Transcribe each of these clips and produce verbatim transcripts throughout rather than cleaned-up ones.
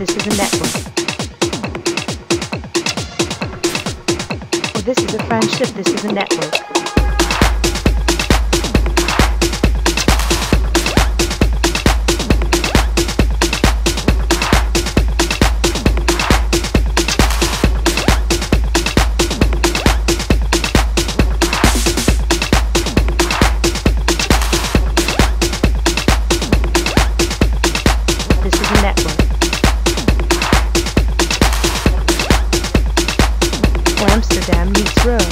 This is a network. Or this is a friendship. This is a network. Amsterdam meets Rome.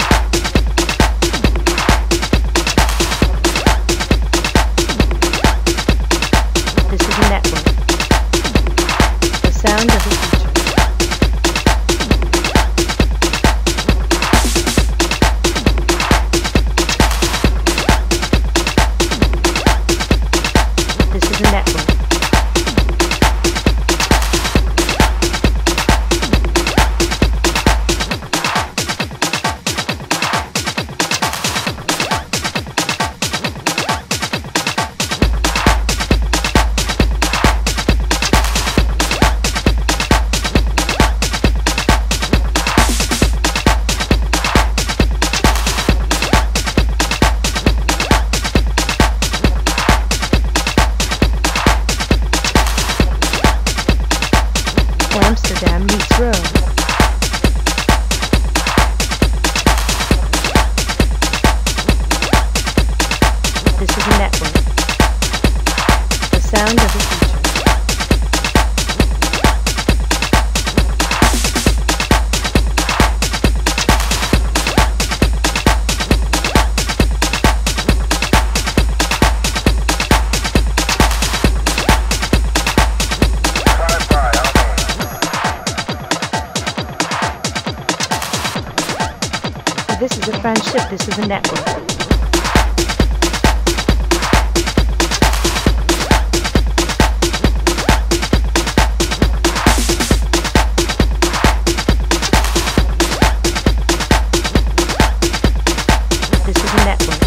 This is a network. The sound of the future. This is a network. Amsterdam meets Rome. This is a network. The sound of the future. This is a friendship, this is a network. This is a network.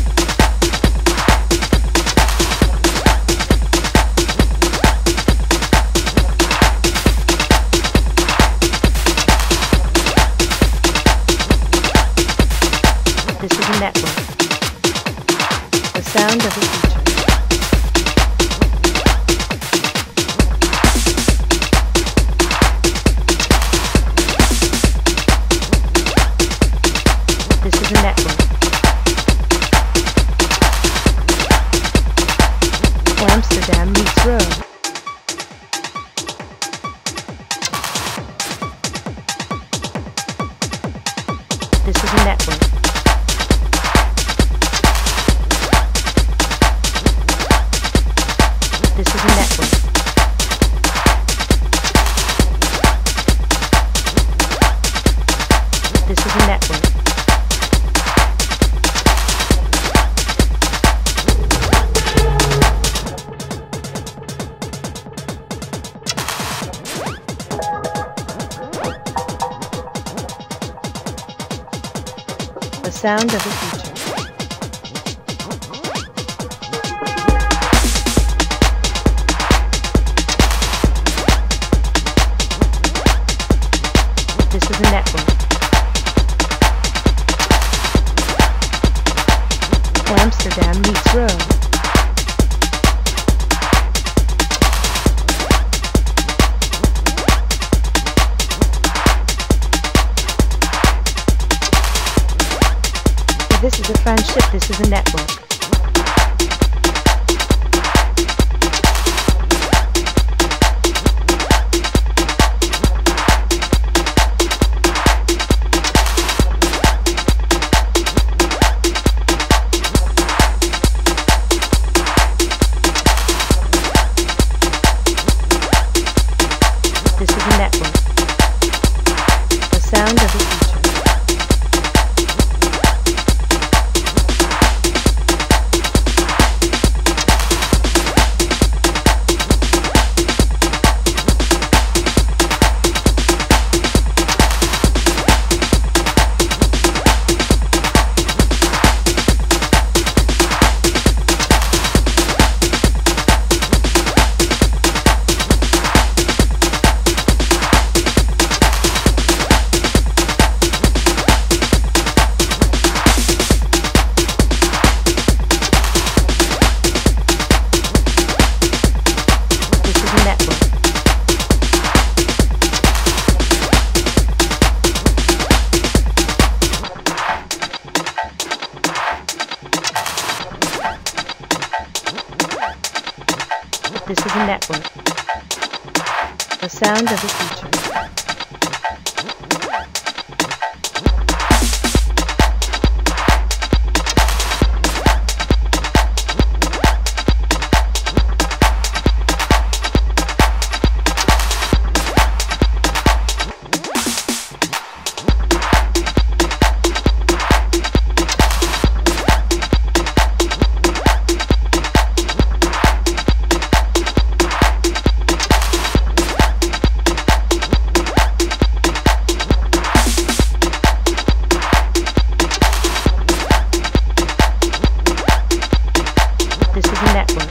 This is a network. The sound of the future. This is a network. Amsterdam meets Rome. This is a network. This is a network. This is a network. The sound of the future. This is a network. Amsterdam meets Rome. This is a friendship, this is a network. This is a network. The sound of the future. This is a network. The sound of the future. This is a network.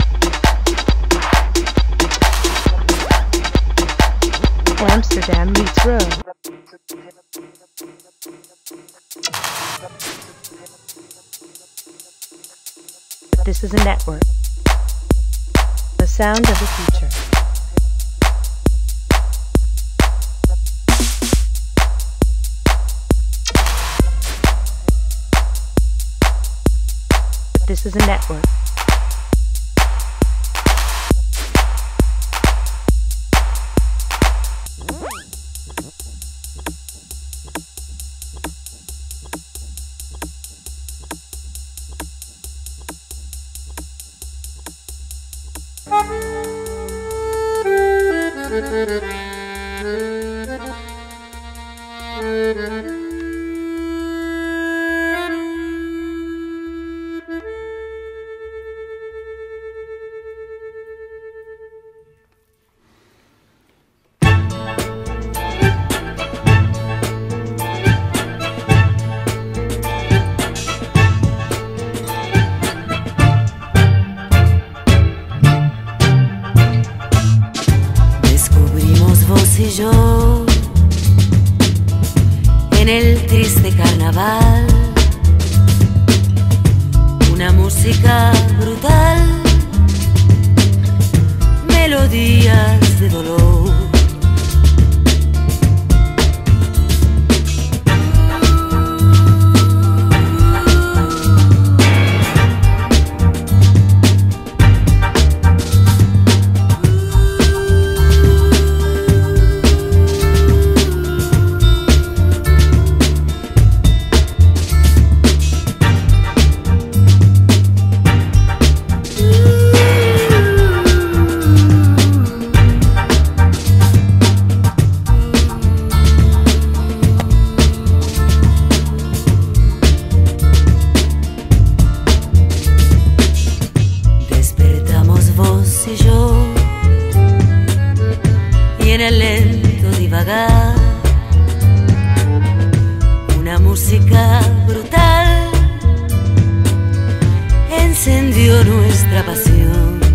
Amsterdam meets Rome. This is a network. The sound of the future. This is a network. Vos y yo en el triste carnaval, una música brutal, melodías de dolor. En el lento divagar, una música brutal encendió nuestra pasión.